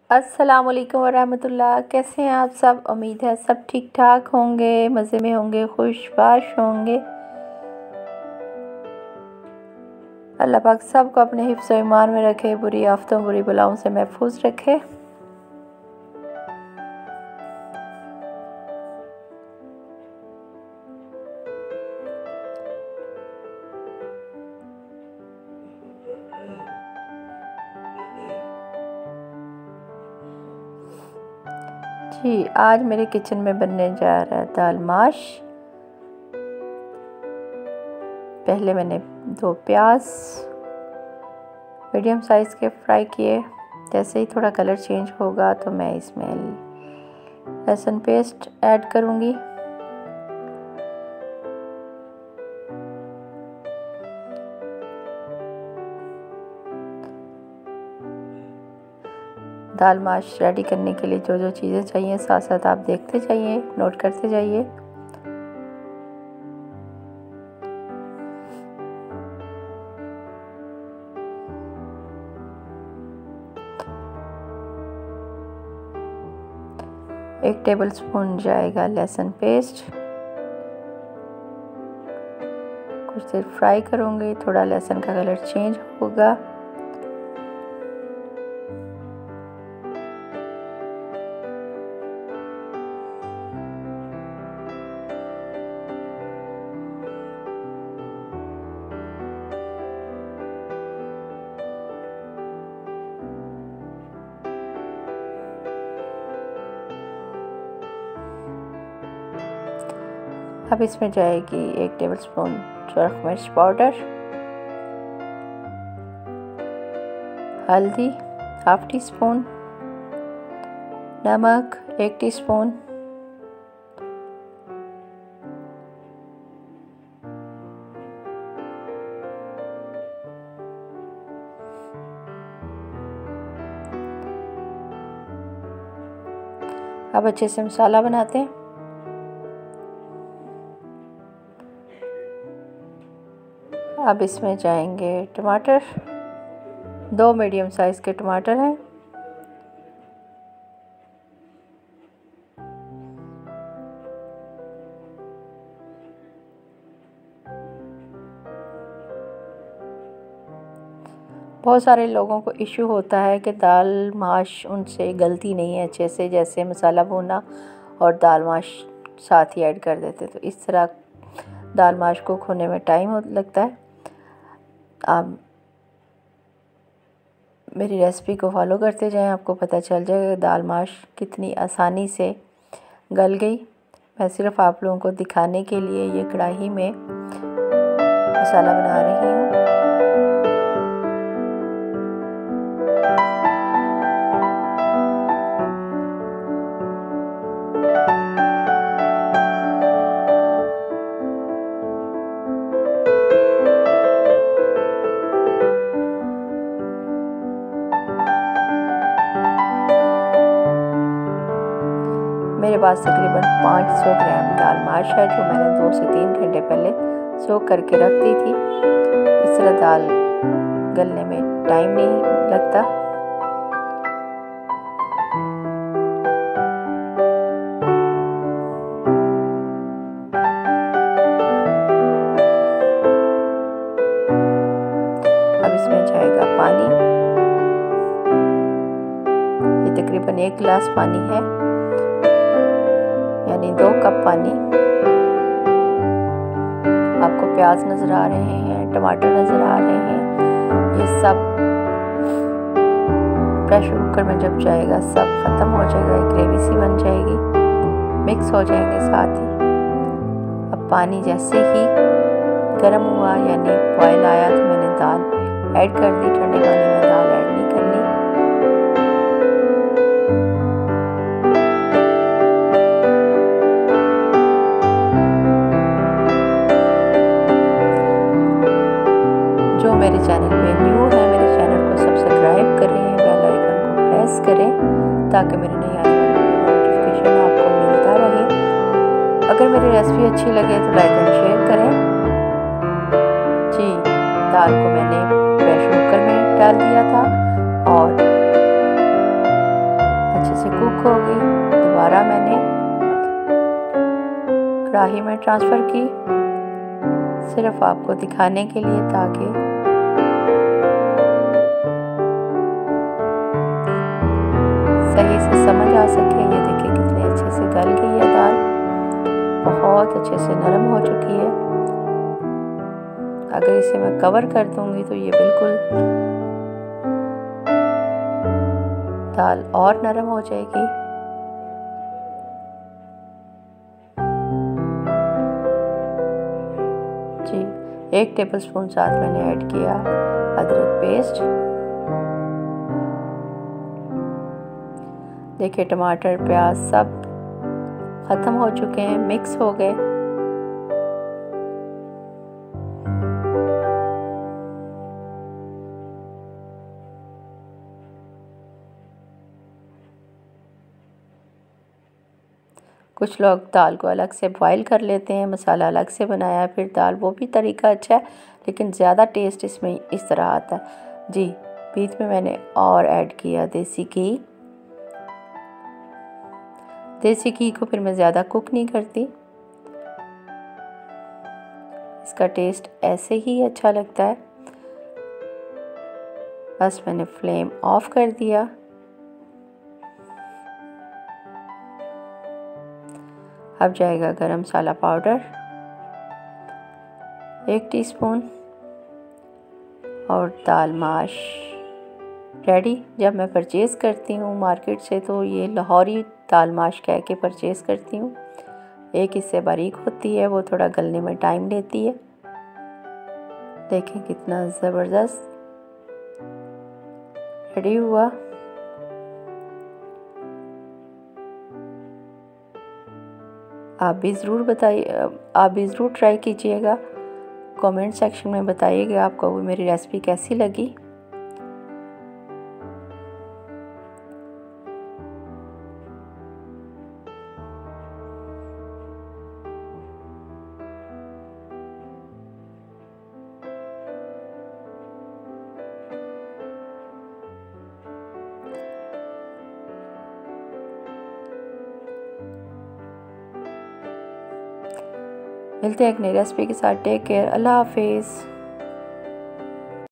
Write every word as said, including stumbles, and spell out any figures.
अस्सलामुअलैकुम वरहमतुल्लाह। कैसे हैं आप सब? उम्मीद है सब ठीक ठाक होंगे, मज़े में होंगे, खुशबाश होंगे। अल्लाह पाक सबको अपने हिफ्ज़ व ईमान में रखे, बुरी आफतों बुरी बलाओं से महफूज रखे। जी, आज मेरे किचन में बनने जा रहा है दाल माश। पहले मैंने दो प्याज मीडियम साइज़ के फ्राई किए। जैसे ही थोड़ा कलर चेंज होगा तो मैं इसमें लहसुन पेस्ट ऐड करूँगी। दाल माश रेडी करने के लिए जो जो चीज़ें चाहिए साथ साथ आप देखते जाइए, नोट करते जाइए। एक टेबलस्पून जाएगा लहसुन पेस्ट। कुछ देर फ्राई करूँगी, थोड़ा लहसुन का कलर चेंज होगा। अब इसमें जाएगी एक टेबलस्पून सुरख मिर्च पाउडर, हल्दी हाफ टी स्पून, नमक एक टीस्पून, अब अच्छे से मसाला बनाते हैं। अब इसमें जाएंगे टमाटर, दो मीडियम साइज़ के टमाटर हैं। बहुत सारे लोगों को इशू होता है कि दाल माश उनसे गलती नहीं है अच्छे से, जैसे मसाला भूना और दाल माश साथ ही ऐड कर देते, तो इस तरह दाल माश कुक होने में टाइम लगता है। आप मेरी रेसिपी को फॉलो करते जाएं, आपको पता चल जाएगा दाल माश कितनी आसानी से गल गई। मैं सिर्फ आप लोगों को दिखाने के लिए ये कढ़ाई में मसाला बना रही हूँ। मेरे पास तकरीबन पाँच सौ ग्राम दाल माश है, जो मैंने दो से तीन घंटे पहले सोख करके रख दी थी। इस तरह दाल गलने में टाइम नहीं लगता। अब इसमें जाएगा पानी, ये तकरीबन एक गिलास पानी है, यानी दो कप पानी। आपको प्याज नज़र आ रहे हैं, टमाटर नज़र आ रहे हैं, ये सब प्रेशर कुकर में जब जाएगा सब ख़त्म हो जाएगा, एक ग्रेवी सी बन जाएगी, मिक्स हो जाएंगे साथ ही। अब पानी जैसे ही गर्म हुआ यानी बॉयल आया तो मैंने दाल ऐड कर दी। ठंडे पानी में दाल ऐड नहीं करनी। जो मेरे चैनल पे न्यू है, मेरे चैनल को सब्सक्राइब करें, बेल आइकन को प्रेस करें ताकि मेरे नई आने वाली नोटिफिकेशन आपको मिलता रहे। अगर मेरी रेसिपी अच्छी लगे तो लाइक और शेयर करें। जी, दाल को मैंने प्रेशर कुकर में डाल दिया था और अच्छे से कुक हो गई। दोबारा मैंने कढ़ाई में ट्रांसफ़र की, सिर्फ आपको दिखाने के लिए, ताकि सही से समझ आ सके। ये देखिए कितने अच्छे से गल गई है दाल, बहुत अच्छे से नरम हो चुकी है। अगर इसे मैं कवर कर दूंगी तो ये बिल्कुल दाल और नरम हो जाएगी। जी, एक टेबलस्पून साथ मैंने ऐड किया अदरक पेस्ट। देखिए टमाटर प्याज सब ख़त्म हो चुके हैं, मिक्स हो गए। कुछ लोग दाल को अलग से बॉईल कर लेते हैं, मसाला अलग से बनाया फिर दाल, वो भी तरीका अच्छा है, लेकिन ज़्यादा टेस्ट इसमें इस तरह आता है। जी, बीच में मैंने और ऐड किया देसी घी। देसी घी को फिर मैं ज़्यादा कुक नहीं करती, इसका टेस्ट ऐसे ही अच्छा लगता है। बस मैंने फ्लेम ऑफ कर दिया। अब जाएगा गरम मसाला पाउडर एक टीस्पून और दाल माश रेडी। जब मैं परचेज़ करती हूँ मार्केट से तो ये लाहौरी दाल माश कह के परचेज़ करती हूँ। एक इससे बारीक होती है, वो थोड़ा गलने में टाइम लेती है। देखें कितना ज़बरदस्त रेडी हुआ। आप भी ज़रूर बताइए, आप भी ज़रूर ट्राई कीजिएगा। कमेंट सेक्शन में बताइएगा आपको वो मेरी रेसिपी कैसी लगी। मिलते हैं एक नई रेसिपी के साथ। टेक केयर, अल्लाह हाफिज़।